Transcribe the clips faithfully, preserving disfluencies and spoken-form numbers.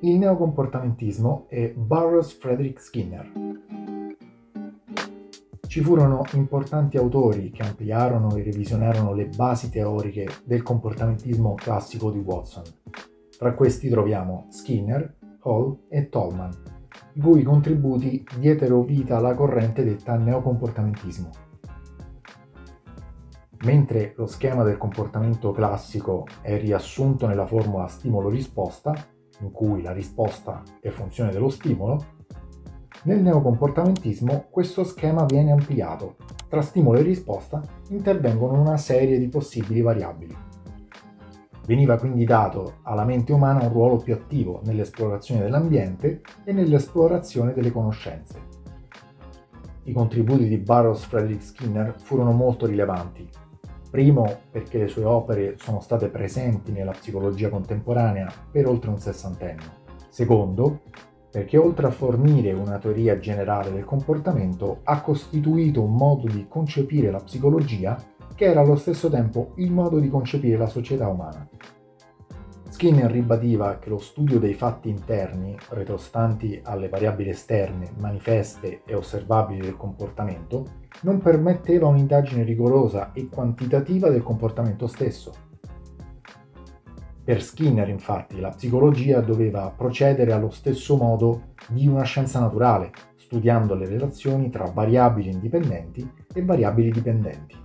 Il neocomportamentismo e Burroughs Frederick Skinner. Ci furono importanti autori che ampliarono e revisionarono le basi teoriche del comportamentismo classico di Watson. Tra questi troviamo Skinner, Hall e Tolman, i cui contributi diedero vita alla corrente detta neocomportamentismo. Mentre lo schema del comportamento classico è riassunto nella formula stimolo-risposta, in cui la risposta è funzione dello stimolo, nel neocomportamentismo questo schema viene ampliato. Tra stimolo e risposta intervengono una serie di possibili variabili. Veniva quindi dato alla mente umana un ruolo più attivo nell'esplorazione dell'ambiente e nell'esplorazione delle conoscenze. I contributi di Burroughs Frederick Skinner furono molto rilevanti. Primo, perché le sue opere sono state presenti nella psicologia contemporanea per oltre un sessantennio. Secondo, perché oltre a fornire una teoria generale del comportamento, ha costituito un modo di concepire la psicologia che era allo stesso tempo il modo di concepire la società umana. Skinner ribadiva che lo studio dei fatti interni, retrostanti alle variabili esterne, manifeste e osservabili del comportamento, non permetteva un'indagine rigorosa e quantitativa del comportamento stesso. Per Skinner, infatti, la psicologia doveva procedere allo stesso modo di una scienza naturale, studiando le relazioni tra variabili indipendenti e variabili dipendenti.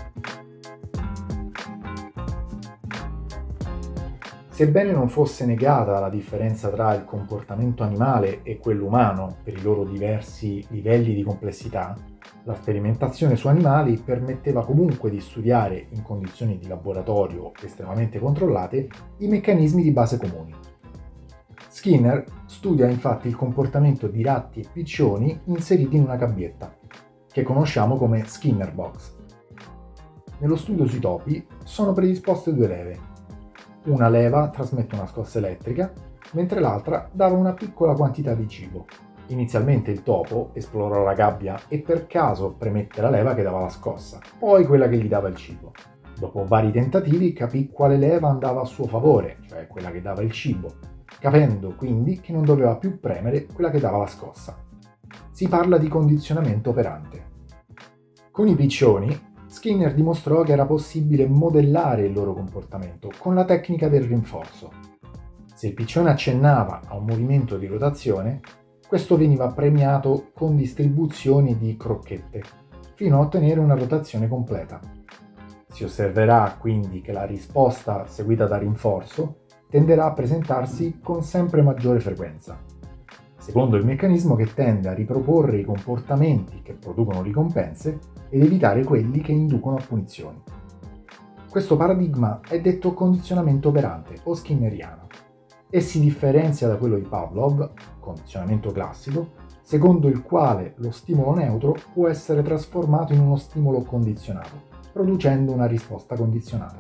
Sebbene non fosse negata la differenza tra il comportamento animale e quello umano per i loro diversi livelli di complessità, la sperimentazione su animali permetteva comunque di studiare in condizioni di laboratorio estremamente controllate i meccanismi di base comuni. Skinner studia infatti il comportamento di ratti e piccioni inseriti in una gabbietta, che conosciamo come Skinner Box. Nello studio sui topi sono predisposte due leve. Una leva trasmette una scossa elettrica, mentre l'altra dava una piccola quantità di cibo. Inizialmente il topo esplorò la gabbia e per caso premette la leva che dava la scossa, poi quella che gli dava il cibo. Dopo vari tentativi capì quale leva andava a suo favore, cioè quella che dava il cibo, capendo quindi che non doveva più premere quella che dava la scossa. Si parla di condizionamento operante. Con i piccioni, Skinner dimostrò che era possibile modellare il loro comportamento con la tecnica del rinforzo. Se il piccione accennava a un movimento di rotazione, questo veniva premiato con distribuzioni di crocchette, fino a ottenere una rotazione completa. Si osserverà quindi che la risposta seguita da rinforzo tenderà a presentarsi con sempre maggiore frequenza, secondo il meccanismo che tende a riproporre i comportamenti che producono ricompense ed evitare quelli che inducono a punizioni. Questo paradigma è detto condizionamento operante o skinneriano e si differenzia da quello di Pavlov, condizionamento classico, secondo il quale lo stimolo neutro può essere trasformato in uno stimolo condizionato, producendo una risposta condizionata.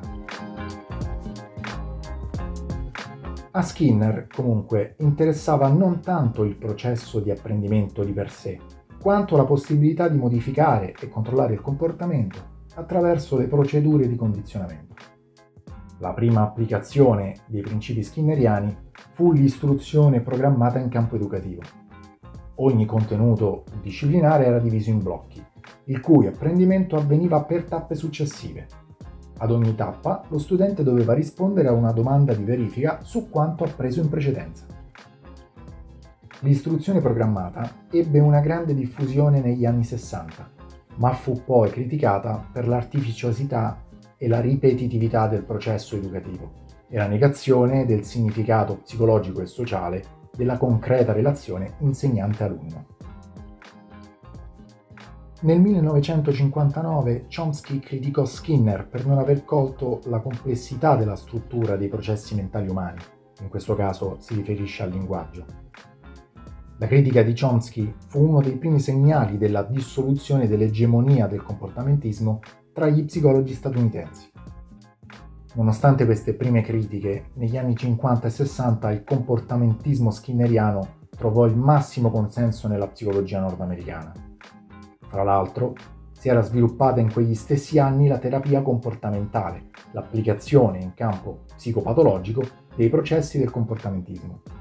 A Skinner, comunque, interessava non tanto il processo di apprendimento di per sé, quanto la possibilità di modificare e controllare il comportamento attraverso le procedure di condizionamento. La prima applicazione dei principi skinneriani fu l'istruzione programmata in campo educativo. Ogni contenuto disciplinare era diviso in blocchi, il cui apprendimento avveniva per tappe successive. Ad ogni tappa lo studente doveva rispondere a una domanda di verifica su quanto appreso in precedenza. L'istruzione programmata ebbe una grande diffusione negli anni sessanta, ma fu poi criticata per l'artificiosità e la ripetitività del processo educativo e la negazione del significato psicologico e sociale della concreta relazione insegnante-alunno. Nel millenovecentocinquantanove Chomsky criticò Skinner per non aver colto la complessità della struttura dei processi mentali umani, in questo caso si riferisce al linguaggio. La critica di Chomsky fu uno dei primi segnali della dissoluzione dell'egemonia del comportamentismo tra gli psicologi statunitensi. Nonostante queste prime critiche, negli anni cinquanta e sessanta il comportamentismo skinneriano trovò il massimo consenso nella psicologia nordamericana. Tra l'altro, si era sviluppata in quegli stessi anni la terapia comportamentale, l'applicazione in campo psicopatologico dei processi del comportamentismo.